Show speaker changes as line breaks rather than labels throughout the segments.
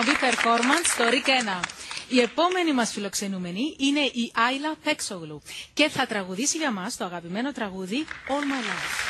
εκπομπή Performance στο RIK 1. Η επόμενη μας φιλοξενούμενη είναι η Άιλα Πέξογλου και θα τραγουδήσει για μας το αγαπημένο τραγούδι All My Life.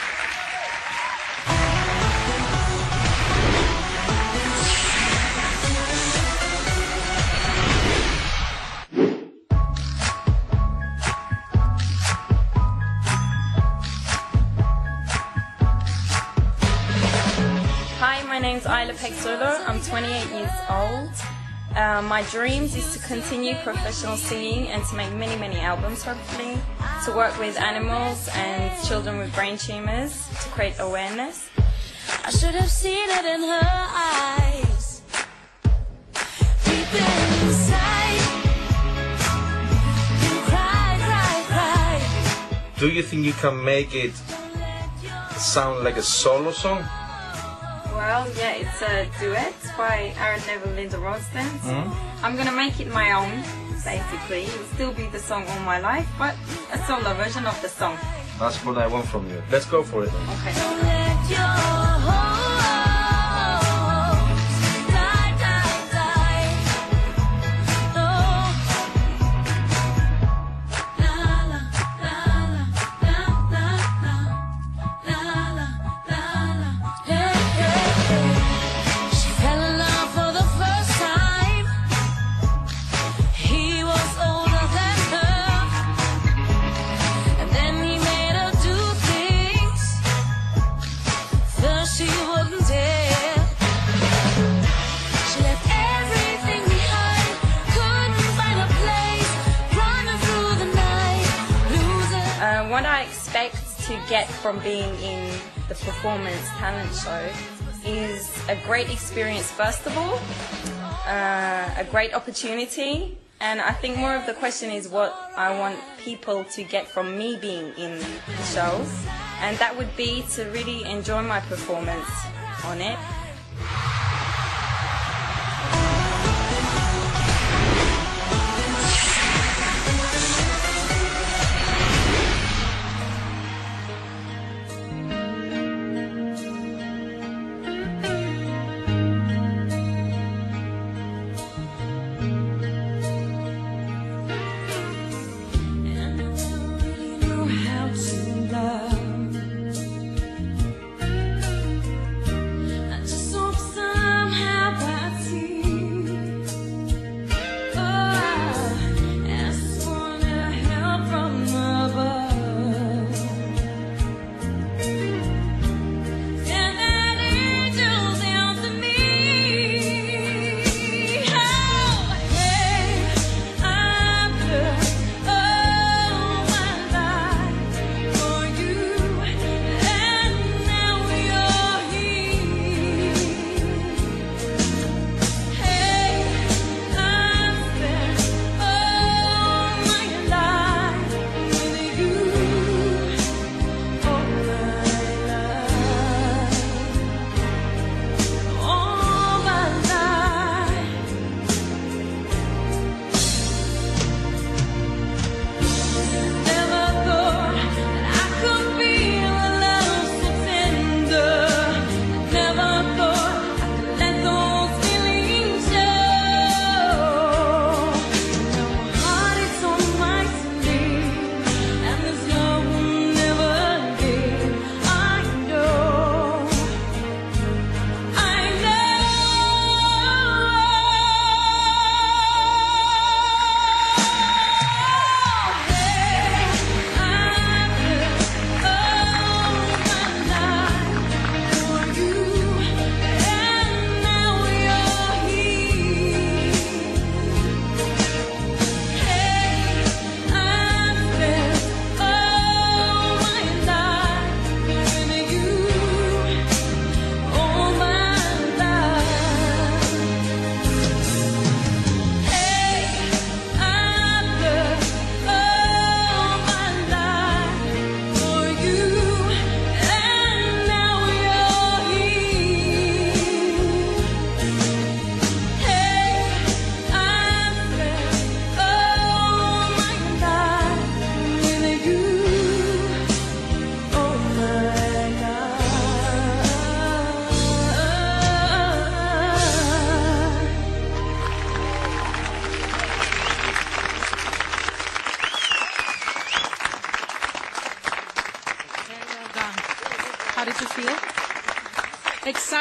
Hi, my name's Ayla Pexolo. I'm 28 years old. My dreams is to continue professional singing and to make many, many albums, hopefully, to work with animals and children with brain tumors, to create awareness.
I should have seen it in her eyes. Deep inside, you cry, cry, cry.
Do you think you can make it sound like a solo song?
Well, yeah, it's a duet by Aaron Neville, Linda Ronstadt. I'm going to make it my own, basically. It will still be the song All My Life, but a solo version of the song.
That's what I want from you. Let's go for it then.
Okay.
Don't let your hopes die, die, die. No. La la la la la la la la la la. Hey, hey, hey. She fell in love for the first time. He was older than her, and then he made her do things first she wouldn't dare. She left everything behind, couldn't find a place, running through the night, losing.
What I expect to get from being in the performance talent show is a great experience, first of all, a great opportunity, and I think more of the question is what I want people to get from me being in the shows, and that would be to really enjoy my performance on it.
How to love. I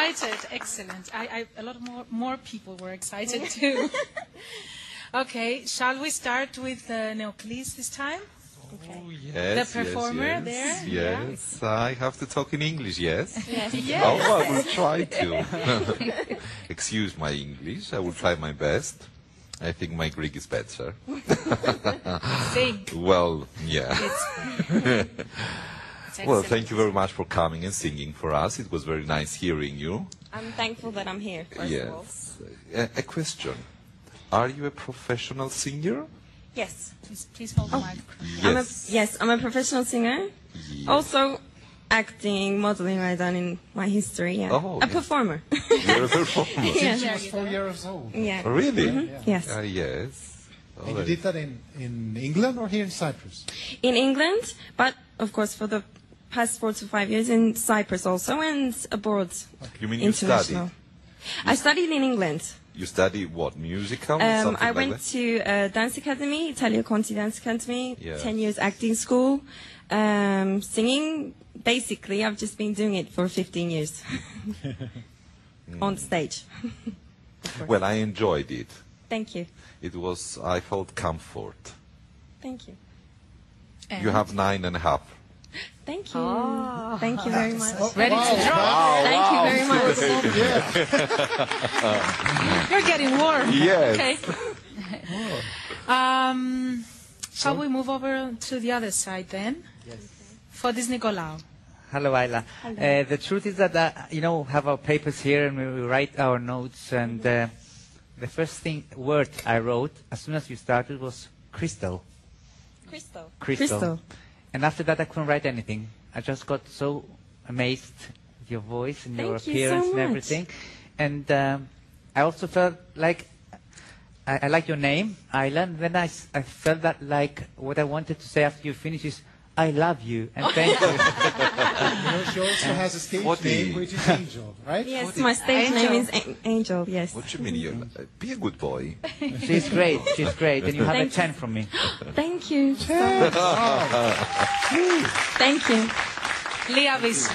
excited. Excellent. A lot more people were excited too. Okay, shall we start with Neoklis this time?
Oh, yes,
The performer
yes,
there?
Yes, I have to talk in English, yes?
Yes.
Oh, I will try to. Excuse my English, I will try my best. I think my Greek is better.
Sing.
Well, yeah.
It's
Well,
excellent.
thank you very much for coming and singing for us. It was very nice hearing you.
I'm thankful that I'm here, first of all.
Yes. A question. Are you a professional singer?
Yes.
Please hold the microphone.
Yes.
I'm a professional singer.
Yes.
Also, acting, modeling I done in my history. Yeah.
Oh,
A
yes.
performer.
You're a performer.
Yeah.
She was 4 years old.
Yeah.
Really?
Yes.
Yes. Oh,
And you did that in England or here in Cyprus?
In England, but of course for the past 4 to 5 years in Cyprus also, and abroad.
You mean you
International.
studied?
I studied in England.
You study what, musical? Something
I
like
went
that?
to Dance Academy, Italia Conti Dance Academy,
Yeah.
10 years acting school, singing. Basically, I've just been doing it for 15 years on stage.
Well, I enjoyed it.
Thank you.
It was, I felt comfort.
Thank you.
You have 9.5.
Thank you. Thank you very much.
Ready to drop.
Thank you very much.
You're getting warm.
Yes.
Okay. Shall we move over to the other side then? Yes. Fodis Nicolaou.
Hello, Ayla. The truth is that, have our papers here and we write our notes. And the first word I wrote as soon as you started was crystal.
Crystal.
Crystal. And after that, I couldn't write anything. I just got so amazed with your voice and your
Thank you
appearance
so
and
much.
everything. And I also felt like I like your name, Ayla. And then I felt that like what I wanted to say after you finish is, I love you and thank you.
You know, she also has a stage
What
name,
the-
which is Angel, right?
Yes, my stage name is Angel, yes.
What do you mean? You be a good boy.
She's great. She's great. And you have a
Thank you.
10 from me.
Thank you. Thank you.
Lia Vis.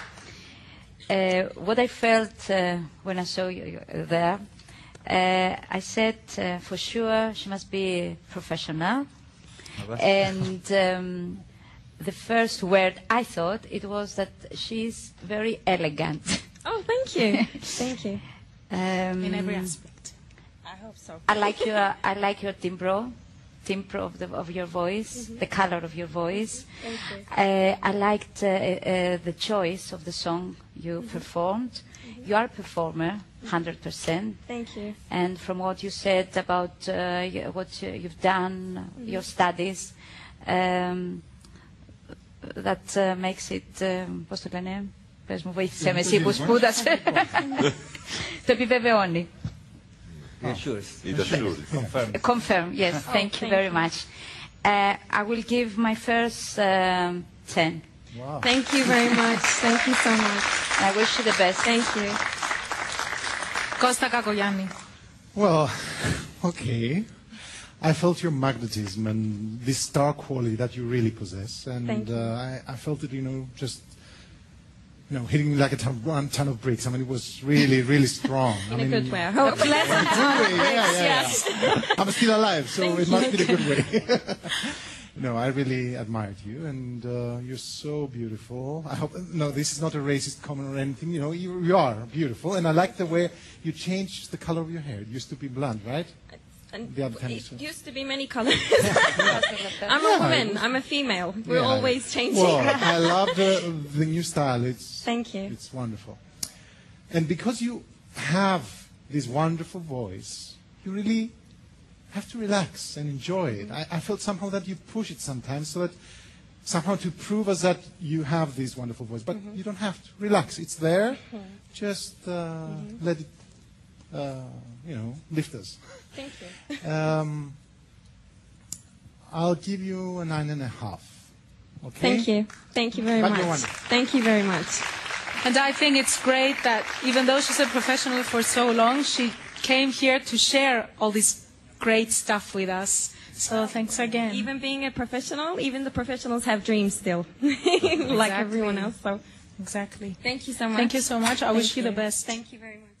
What I felt when I saw you there, I said for sure she must be professional. And the first word I thought it was that she's very elegant.
Oh, thank you. Thank you.
In every aspect.
I hope so.
I like your timbre of your voice, the color of your voice.
Thank you.
I liked the choice of the song you performed. You are a performer, 100%.
Thank you.
And from what you said about what you've done, your studies, that makes it, πώς το λένε, πες μου βοήθησε με εσύ που σπούδασε, το επιβεβαιώνει.
It assures.
Confirm, yes, thank you very much. I will give my first 10.
Wow.
Thank you very much. Thank you so much.
I wish you the best.
Thank you.
Κώστα Κακογιάννη.
Well, okay. I felt your magnetism and this star quality that you really possess. And
Thank you.
I felt it, just, hitting me like a ton of bricks. I mean, it was really, really strong.
In a good way, I hope.
Pleasant
Yeah. I'm still alive, so it must be the good way. No, I really admired you, and you're so beautiful. I hope, no, this is not a racist comment or anything. You are beautiful, and I like the way you changed the color of your hair. It used to be blonde, right?
And
The other time
it
you said.
used to be many colors. I'm a woman. I'm a female. We're
Yeah.
always changing.
Well, I love the new style.
Thank you.
It's wonderful. And because you have this wonderful voice, you really have to relax and enjoy it. I felt somehow that you push it sometimes so that somehow to prove us that you have this wonderful voice. But you don't have to. Relax. It's there. Just let it, lift us.
Thank you.
I'll give you a 9.5. Okay?
Thank you. Thank you very
But
much.
you're wonderful.
Thank you very much.
And I think it's great that even though she's a professional for so long, she came here to share all this great stuff with us. So thanks again.
Even being a professional, even the professionals have dreams still, like everyone else. So
Exactly.
Thank you so much.
Thank you so much. I wish you the
you.
best.
Thank you very much.